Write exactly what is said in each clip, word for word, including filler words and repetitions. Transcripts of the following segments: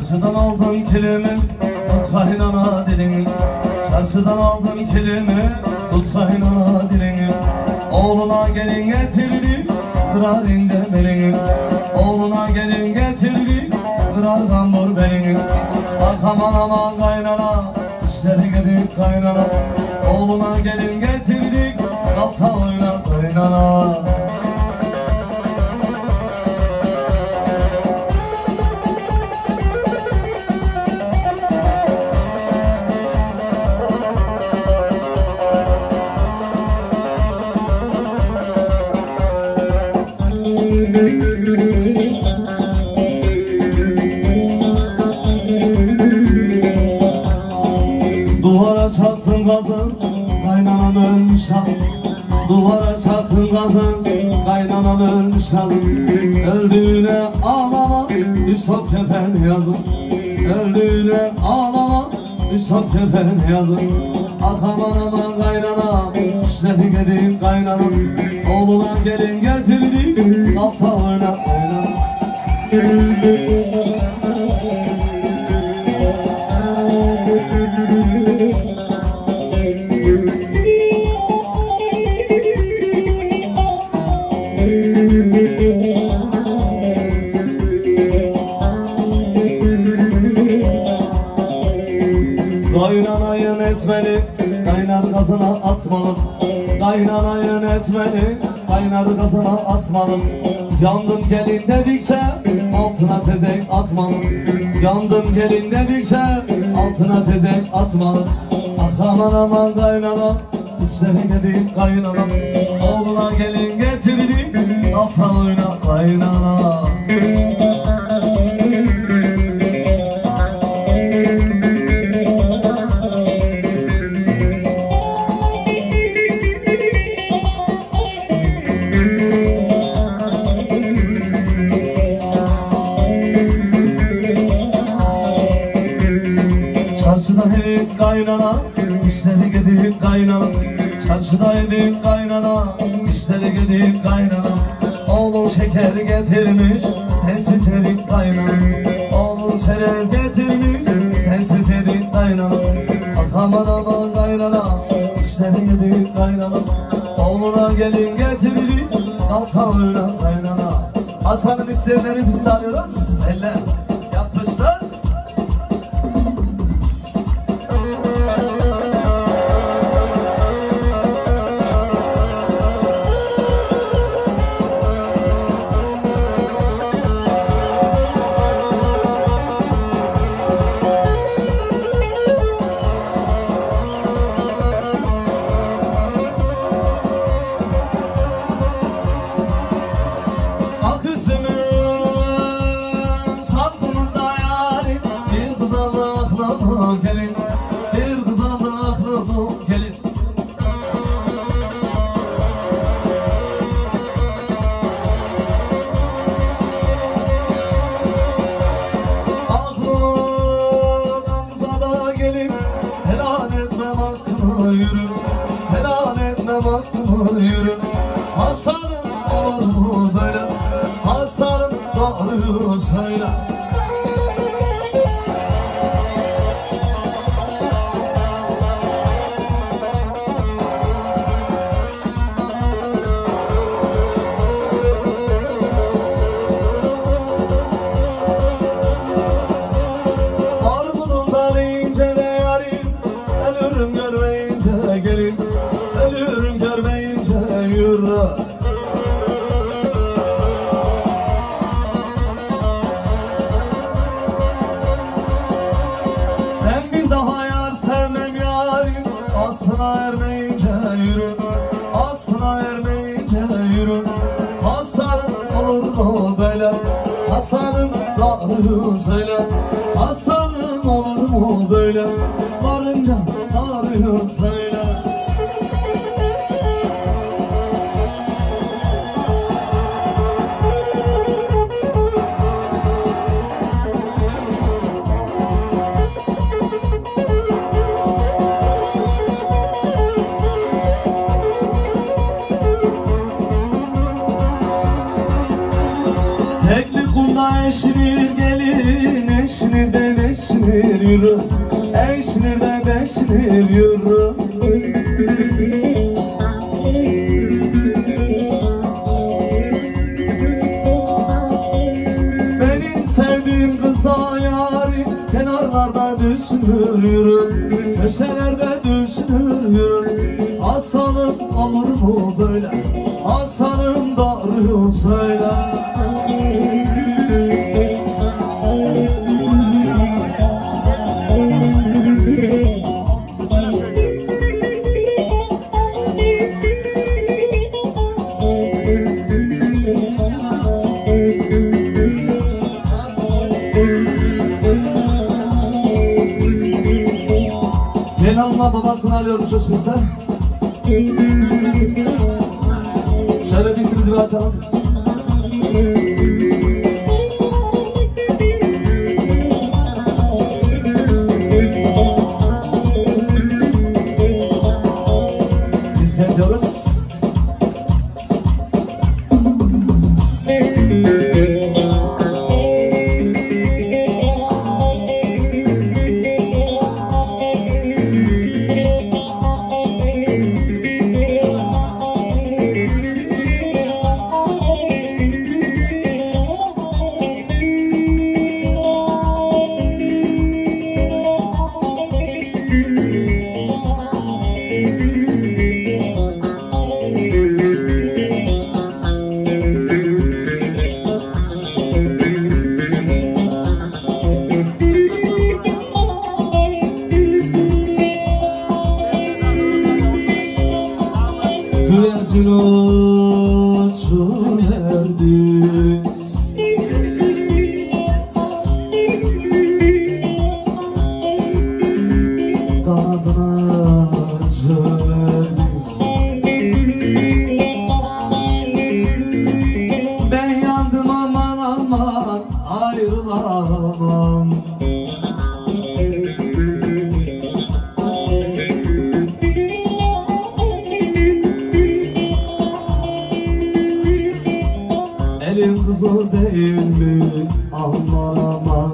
Çarşıdan aldım kilimi, tut kaynana dilini. Çarşıdan aldım kilimi, tut kaynana dilini. Oğluna gelin getirdi, kırar ince belini. Oğluna gelin getirdi, kırar kambur belini. Bak aman aman kaynana, işleri gidip kaynana. Oğluna gelin getirdik, kalsa oyna kaynana. Duvara çaktın gazın, kaynanam ölmüş hanım. Duvara çaktın gazın, kaynanam ölmüş hanım. Öldüğüne ağlama, üç top kefen yazın. Öldüğüne ağlama, üç top kefen yazın. Ah aman aman kaynana, işleri gidin kaynanam. Oğluna gelin getirdik, kalsa oyna kaynanam. Kaynanayın etmeni, kaynar gazına atmalı. Kaynanayın etmeni, kaynar gazına atmalı. Yandım gelin dedikçe, altına tezek atmalı. Yandım gelin dedikçe, altına tezek atmalı. Ah aman aman kaynana, işleri gidip kaynana. Oğluna gelin getirdik, alsa oyna kaynana. Çarşıda edin kaynana, işleri gidip kaynana. Çarşıda edin kaynana, işleri gidip kaynana. Oğlum şeker getirmiş, sensiz edin kaynana. Oğlum çerez getirmiş, sensiz edin kaynana. Ah aman aman kaynana, işleri gidip kaynana. Oğluna gelin getirdik, kalsa oyna kaynana. Hasan'ın isteyenleri biz de alıyoruz. Eller yapmışlar. Gelin, bir kız aldı aklıma gelin. Aklımıza da gelin, helal etmem hakkımı yürü. Helal etmem hakkımı yürü. Hastanım olur mu böyle? Hastanım doğruyu söyle. Ölürüm görmeyince gelin, ölürüm görmeyince yürü. Ben bir daha yar sevmem yarim, aslına ermeyince yürü. Aslına ermeyince yürü. Hastanım olur mu böyle? Hastanım doğruyu söyle. Hastanım olur mu böyle? Varınca doğruyu söyle. Tek Etli kumda eşinir gelin, eşinirden eşinir yürü, eşinirden eşinir yürü. Benim sevdiğim kıza yarim kenarlarda düşünür yürü, köşelerde düşünür yürü. Aslanım olur mu böyle, aslanım doğruyu söyle. Gelin hanımla babasını alıyormuşuz biz de. Şöyle bir ismimizi bir açalım. Biz geliyoruz. Güvercin uçuverdi, kanadına çöverdi. Ben yandım aman aman ayrılamam. Elin kızı değil mi aman aman.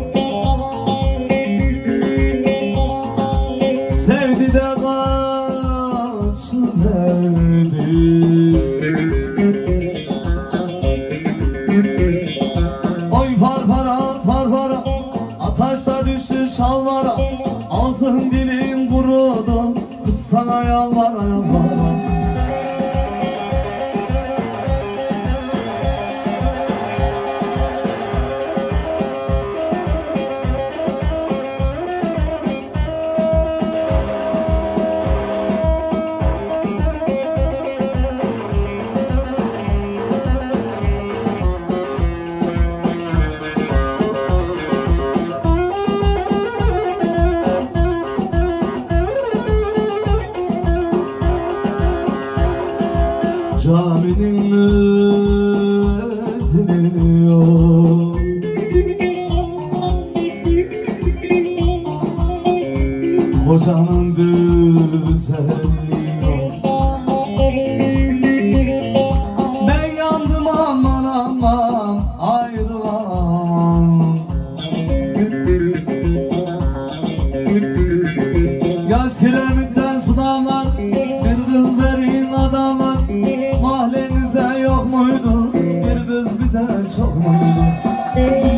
Sevdi de kaçıverdi. Oy farfara farfara, ataşta düştü şalvara. Ağzın dilin kurudu, kız sana yalvara yalvara. Caminin müezzini yok, hocanın düzeni yok. Ben yandım aman aman ayrılamam. Yaş kiremitten sudamlar, bir kız verin adamlar. Mahallenize yok muydu? Bir kız bize çok muydu?